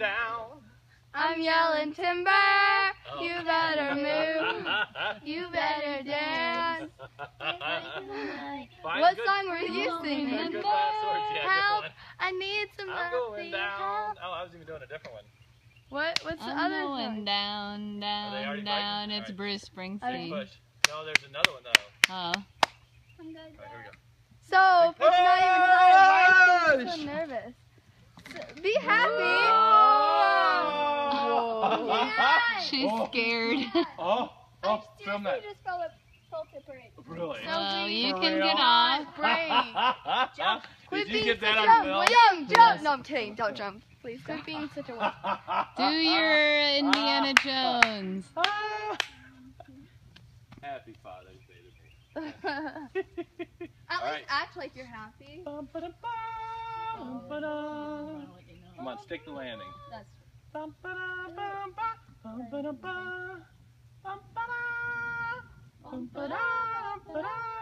down. I'm yelling timber. Oh. You better move. You better dance. What song were you singing? Good last words, yeah, Help! good one. I need some I'm going mercy. down. Help. Oh, I was even doing a different one. What's the I'm other going song? down, they already down. fighting? It's Alright. Bruce Big Springsteen. push. No, there's another one though. Oh. Alright, here we go. So, if it's not even time, why are you so nervous? Be happy. Oh. Yes. She's scared. Oh, film that. just felt it break. Really? So Oh, we you For can real? get off. Break. Jump. Did you being get that such on a- film? Jump. No, I'm kidding. Don't jump. Please, quit being such a wuss. Do your Indiana Jones. Happy Father's Day to me. At All right. least act like you're happy. Come on, stick the landing. That's Bum, ba, da, ba.